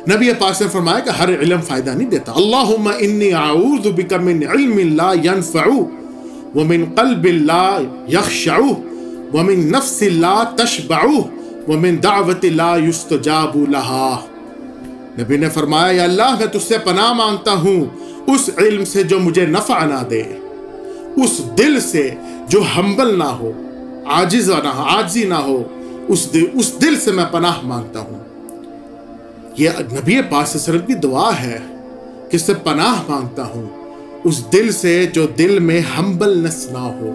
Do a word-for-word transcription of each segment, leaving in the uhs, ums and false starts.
نبی پاک نے فرمایا کہ ہر علم فائدہ نہیں دیتا. اللہم انی اعوذ بک من علم لا ینفع ومن قلب لا یخشع ومن نفس لا تشبع ومن دعوت لا یستجاب لہا. نبی نے فرمایا یا اللہ میں تجھ سے پناہ مانگتا ہوں اس علم سے جو مجھے نفع نہ دے، اس دل سے جو ہمبل نہ ہو، عاجز نہ ہو، عاجزی نہ ہو، اس دل, اس دل سے میں پناہ مانگتا ہوں. یہ نبی پاک صلی اللہ علیہ وسلم کی دعا ہے کہ اس سے پناہ مانگتا ہوں اس دل سے جو دل میں ہمبلنس نہ ہو،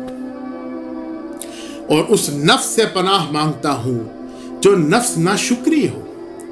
اور اس نفس سے پناہ مانگتا ہوں جو نفس ناشکری ہو،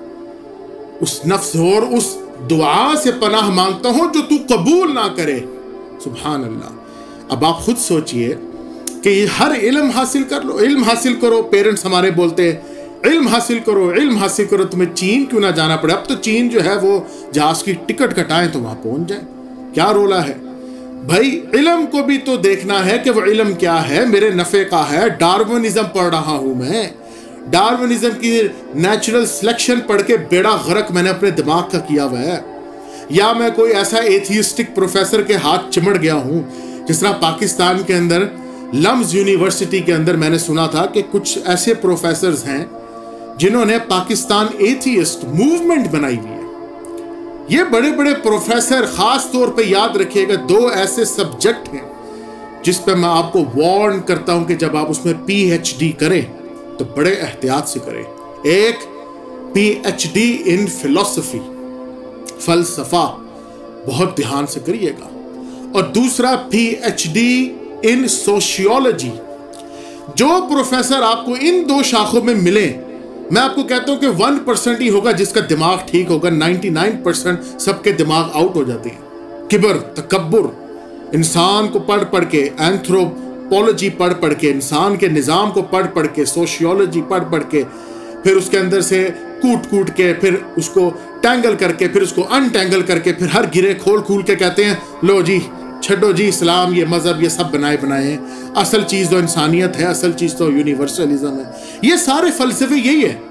اس نفس اور اس دعا سے پناہ مانگتا ہوں جو تو قبول نہ کرے. سبحان اللہ. اب آپ خود سوچئے کہ یہ ہر علم حاصل کر لو، علم حاصل کرو. پیرنٹس ہمارے بولتے ہیں علم حاصل کرو، علم حاصل کرو، تمہیں چین کیوں نہ جانا پڑے. اب تو چین جو ہے وہ جہاز کی ٹکٹ کٹائیں تو وہاں پہنچ جائیں. کیا رولا ہے بھائی؟ علم کو بھی تو دیکھنا ہے کہ وہ علم کیا ہے، میرے نفع کا ہے. ڈارونزم پڑھ رہا ہوں میں، ڈارونزم کی نیچرل سلیکشن پڑھ کے بیڑا غرق میں نے اپنے دماغ کا کیا ہوا ہے، یا میں کوئی ایسا ایتھیسٹک پروفیسر کے ہاتھ چمڑ گیا ہوں. جس طرح پاکستان کے اندر لمز یونیورسٹی کے اندر میں نے سنا تھا کہ کچھ ایسے پروفیسرز ہیں جنہوں نے پاکستان ایتھیسٹ موومنٹ بنائی ہوئی ہے. یہ بڑے بڑے پروفیسر، خاص طور پہ یاد رکھیے گا، دو ایسے سبجیکٹ ہیں جس پہ میں آپ کو وارن کرتا ہوں کہ جب آپ اس میں پی ایچ ڈی کریں تو بڑے احتیاط سے کریں. ایک پی ایچ ڈی ان فلسفی، فلسفہ، بہت دھیان سے کریے گا. اور دوسرا P H D in sociology. جو پروفیسر آپ کو ان دو شاخوں میں ملیں، میں آپ کو کہتا ہوں کہ ون پرسنٹ ہی ہوگا جس کا دماغ ٹھیک ہوگا. نائنٹی نائن پرسنٹ سب کے دماغ آؤٹ ہو جاتے ہیں. کبر، تکبر، انسان کو پڑھ پڑھ کے، اینتھروپولوجی پڑھ پڑھ کے، انسان کے نظام کو پڑھ پڑھ کے، سوشیولوجی پڑھ پڑھ کے، پھر اس کے اندر سے کوٹ کوٹ کے، پھر اس کو ٹینگل کر کے، پھر اس کو انٹینگل کر کے، پھر ہر گرے کھول کھول کے کہتے ہیں لو جی چھڈو جی اسلام، یہ مذہب، یہ سب بنائے بنائے ہیں. اصل چیز تو انسانیت ہے، اصل چیز تو یونیورسلزم ہے. یہ سارے فلسفے یہی ہے.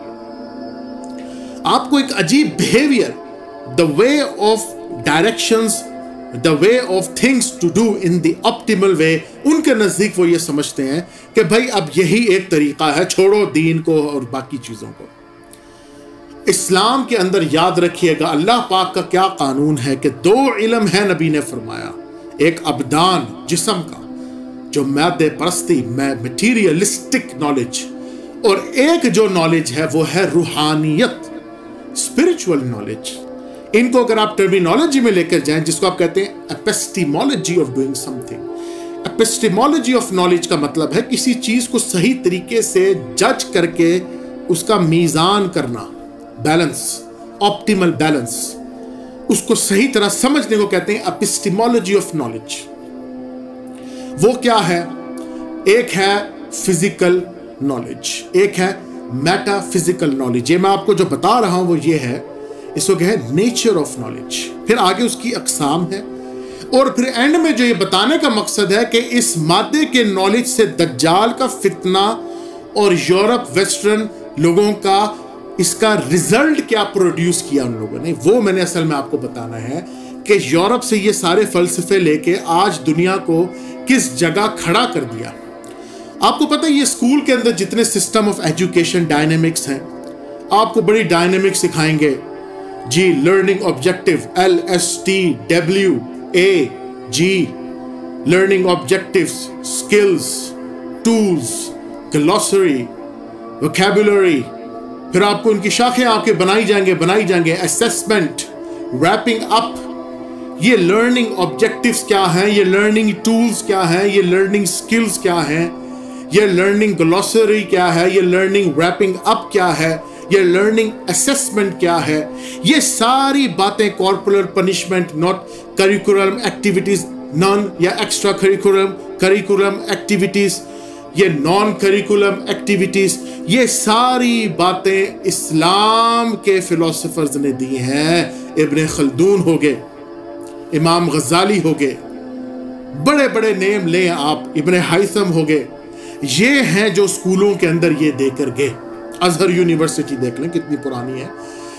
آپ کو ایک عجیب behaviour, the way of directions, the way of things to do in the optimal way, ان کے نزدیک وہ یہ سمجھتے ہیں کہ بھائی اب یہی ایک طریقہ ہے، چھوڑو دین کو اور باقی چیزوں کو. اسلام کے اندر یاد رکھیے گا اللہ پاک کا کیا قانون ہے کہ دو علم ہے. نبی نے فرمایا ایک ابدان، جسم کا، جو مادے پرستی، میٹیریلسٹک نالج، اور ایک جو نالج ہے وہ ہے روحانیت، اسپرچول نالج. ان کو اگر آپ ٹرمینالوجی میں لے کر جائیں، جس کو آپ کہتے ہیں epistemology of doing something. Epistemology of knowledge کا مطلب ہے کسی چیز کو صحیح طریقے سے جج کر کے اس کا میزان کرنا، بیلنس، آپٹیمل بیلنس، اس کو صحیح طرح سمجھنے کو کہتے ہیں ایپسٹیمولوجی آف نالج. وہ کیا ہے؟ ایک ہے فزیکل نالج، ایک ہے میٹا فزیکل نالج. یہ میں آپ کو جو بتا رہا ہوں وہ یہ ہے، اس کو کہ نیچر آف نالج. پھر آگے اس کی اقسام ہے، اور پھر اینڈ میں جو یہ بتانے کا مقصد ہے کہ اس مادے کے نالج سے دجال کا فتنہ اور یورپ ویسٹرن لوگوں کا اس کا رزلٹ کیا پروڈیوس کیا ان لوگوں نے، وہ میں نے اصل میں آپ کو بتانا ہے کہ یورپ سے یہ سارے فلسفے لے کے آج دنیا کو کس جگہ کھڑا کر دیا. آپ کو پتہ ہے یہ اسکول کے اندر جتنے سسٹم آف ایجوکیشن ڈائنامکس ہیں، آپ کو بڑی ڈائنامک سکھائیں گے جی. Learning objective, L S T W A G, learning objectives, skills, tools, glossary, vocabulary. پھر آپ کو ان کی شاخیں آپ کے بنائی جائیں گے بنائی جائیں گے اسیسمنٹ، ریپنگ اپ. یہ لرننگ آبجیکٹیوز کیا ہیں، یہ لرننگ ٹولز کیا ہیں، یہ لرننگ سکلز کیا ہیں، یہ لرننگ گلوسری کیا ہے، یہ لرننگ ریپنگ اپ کیا ہے، یہ لرننگ اسیسمنٹ کیا ہے. یہ ساری باتیں corporal punishment, not curriculum activities, non یا ایکسٹرا کریکولم کریکولم ایکٹیویٹیز، یہ نان کریکولم ایکٹیویٹیز، یہ ساری باتیں اسلام کے فلسفرز نے دی ہیں. ابن خلدون ہو گئے، امام غزالی ہو گئے، بڑے بڑے نیم لیں آپ، ابن حیثم ہو گئے. یہ ہیں جو اسکولوں کے اندر یہ دے کر گئے. ازہر یونیورسٹی دیکھ لیں کتنی پرانی ہے.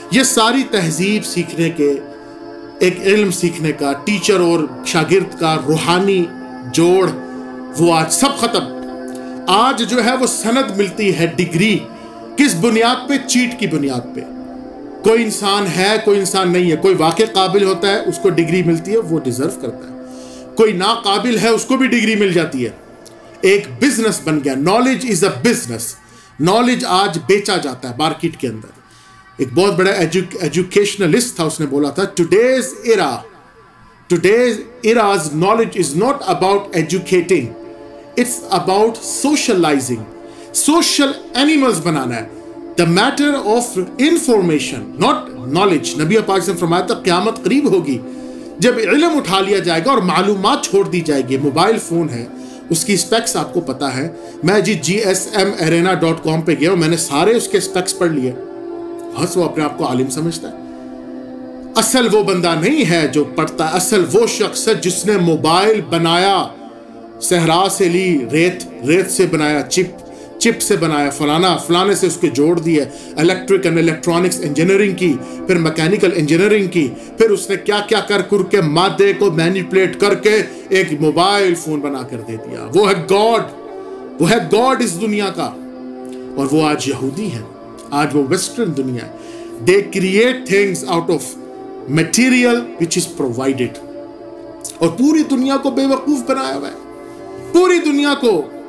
یہ ساری تہذیب سیکھنے کے، ایک علم سیکھنے کا، ٹیچر اور شاگرد کا روحانی جوڑ، وہ آج سب ختم۔ آج جو ہے وہ سند ملتی ہے، ڈگری، کس بنیاد پہ؟ چیٹ کی بنیاد پہ۔ کوئی انسان ہے، کوئی انسان نہیں ہے، کوئی واقع قابل ہوتا ہے اس کو ڈگری ملتی ہے، وہ ڈیزرو کرتا ہے، کوئی ناقابل ہے اس کو بھی ڈگری مل جاتی ہے۔ ایک بزنس بن گیا، knowledge is a business, knowledge آج بیچا جاتا ہے مارکیٹ کے اندر۔ ایک بہت بڑا ایجوکیشنلسٹ تھا، اس نے بولا تھا today's era today's eras knowledge is not about educating, it's about socialising, social animals بنانا ہے۔ The matter of information not knowledge. نبی پاک سے فرمایا تھا قیامت قریب ہوگی جب علم اٹھا لیا جائے گا اور معلومات چھوڑ دی جائے گی۔ موبائل فون ہے، اس کی اسپیکس آپ کو پتا ہے، میں G G S M arena dot com پہ گیا اور میں نے سارے اس کے اسپیکس پڑھ لیے۔ بس وہ اپنے آپ کو عالم سمجھتا ہے۔ اصل وہ بندہ نہیں ہے جو پڑھتا ہے، اصل وہ شخص ہے جس نے موبائل بنایا، صحرا سے لی، ریت ریت سے بنایا، چپ چپ سے بنایا، فلانا فلانے سے اس کے جوڑ دیے، الیکٹرک اینڈ الیکٹرانکس انجینئرنگ کی، پھر میکینیکل انجینئرنگ کی، پھر اس نے کیا کیا کر کر کے مادے کو مینیپولیٹ کر کے ایک موبائل فون بنا کر دے دیا۔ وہ ہے گاڈ، وہ ہے گاڈ اس دنیا کا۔ اور وہ آج یہودی ہیں، آج وہ ویسٹرن دنیا ہے۔ They create things out of material which is provided, اور پوری دنیا کو بے وقوف بنایا ہوا ہے، پوری دنیا کو